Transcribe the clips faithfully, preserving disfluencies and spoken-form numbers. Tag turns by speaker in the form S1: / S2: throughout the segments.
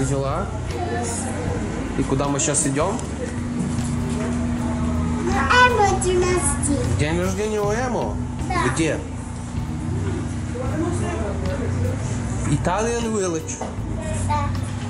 S1: Как дела? И куда мы сейчас идем?
S2: Эмо день рождения.
S1: День рождения у Эмо?
S2: Да.
S1: Где? Italian Village.
S2: Да.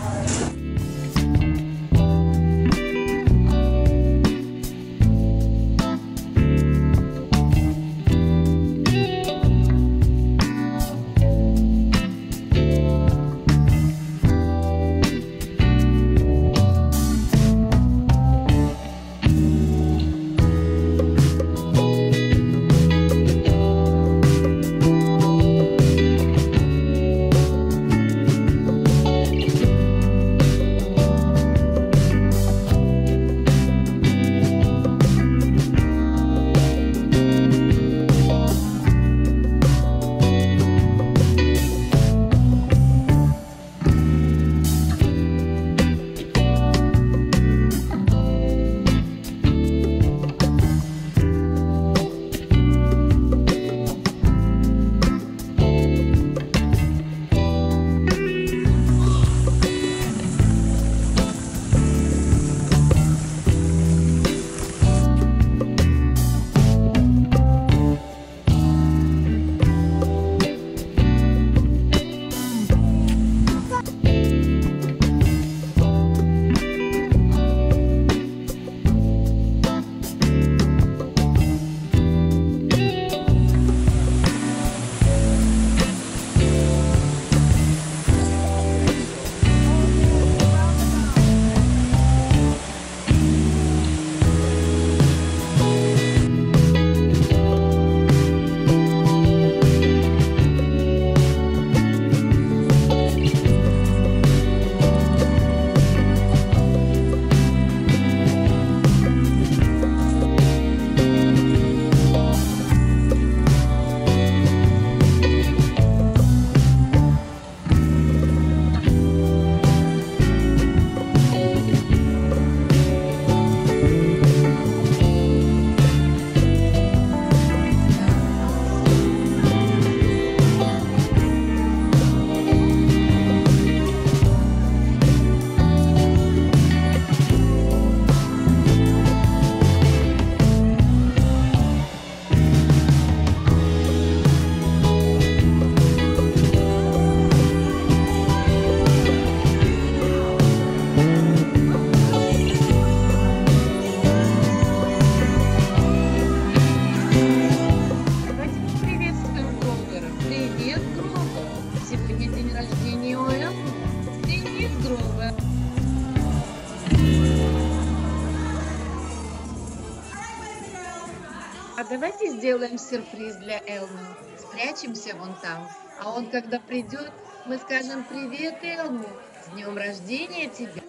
S3: А давайте сделаем сюрприз для Элмы. Спрячемся вон там. А он, когда придет, мы скажем: привет, Элму, с днем рождения тебя.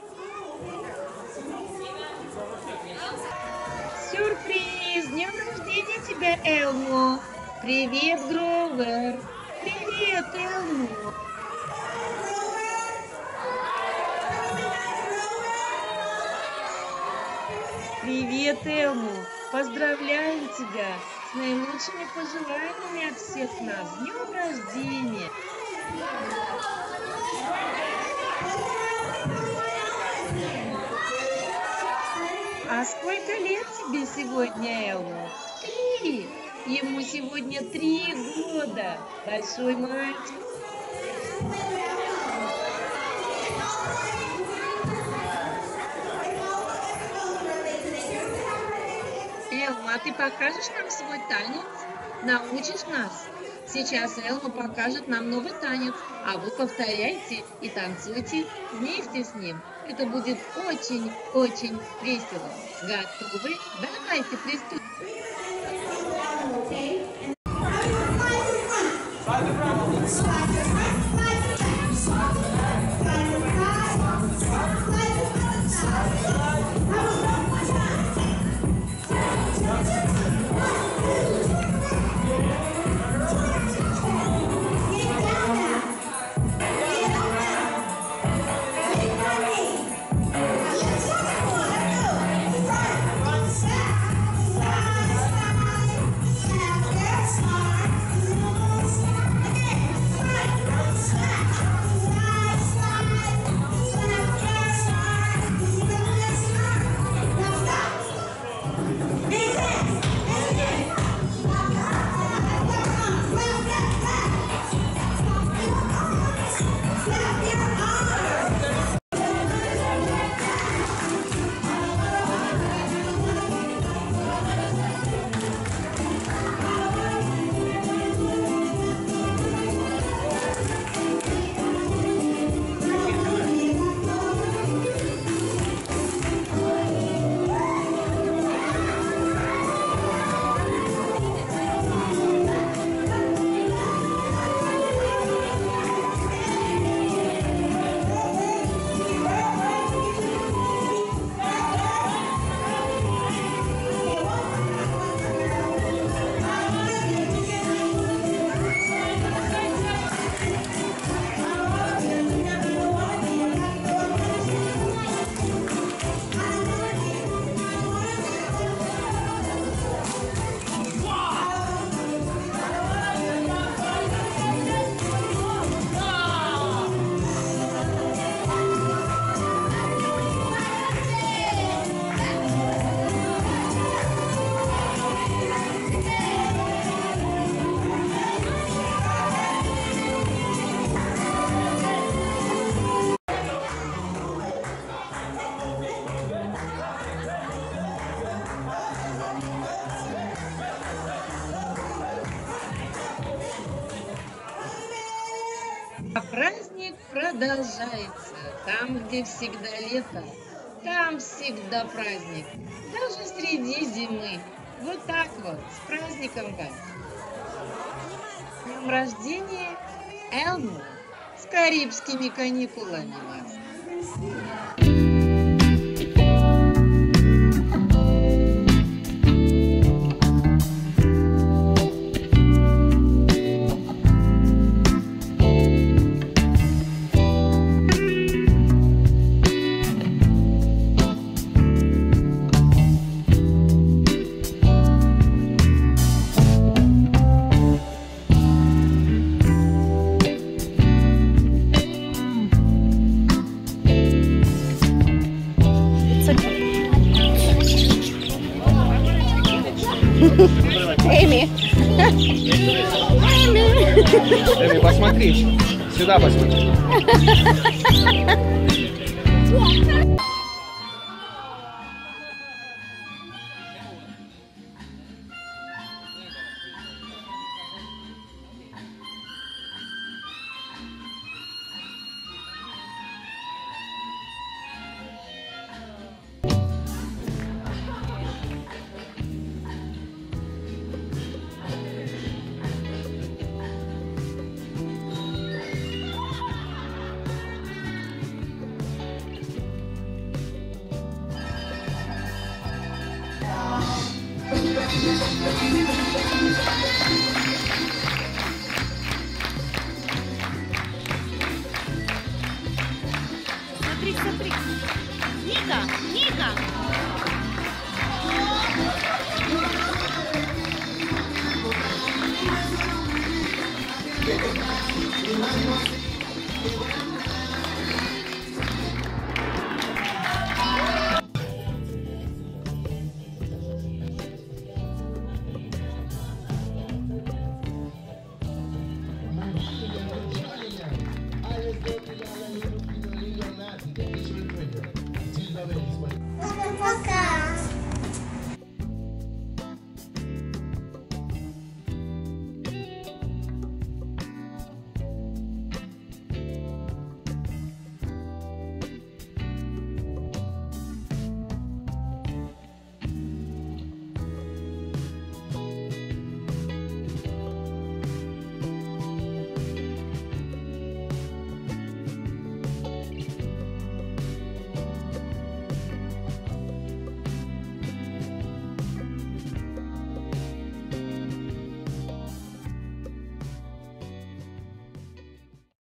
S3: Сюрприз! С днем рождения тебя, Элму! Привет, Гровер! Привет, Элму! Привет, Элму! Поздравляем тебя с наилучшими пожеланиями от всех нас! С днем рождения! А сколько лет тебе сегодня, Элму? Три! Ему сегодня три года! Большой мальчик! Элма, а ты покажешь нам свой танец? Научишь нас? Сейчас Элма покажет нам новый танец, а вы повторяйте и танцуйте вместе с ним. Это будет очень-очень весело. Готовы? Давайте приступим. А праздник продолжается. Там, где всегда лето, там всегда праздник. Даже среди зимы. Вот так вот. С праздником вас. С днем рождения, Элму. С карибскими каникулами вас.
S4: Эми.
S5: Эми, посмотри. Сюда посмотри.
S4: Смотри, смотри. Ника, Ника.
S2: Thank you.